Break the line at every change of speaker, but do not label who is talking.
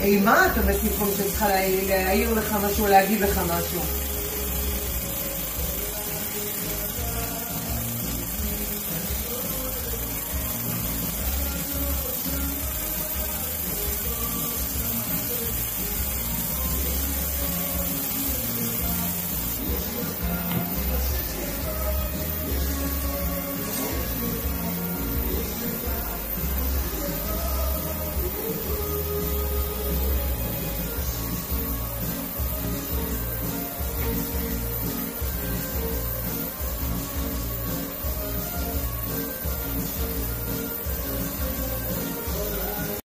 אימה אתה בסיפור שצריכה להעיר לך משהו, להגיד לך משהו.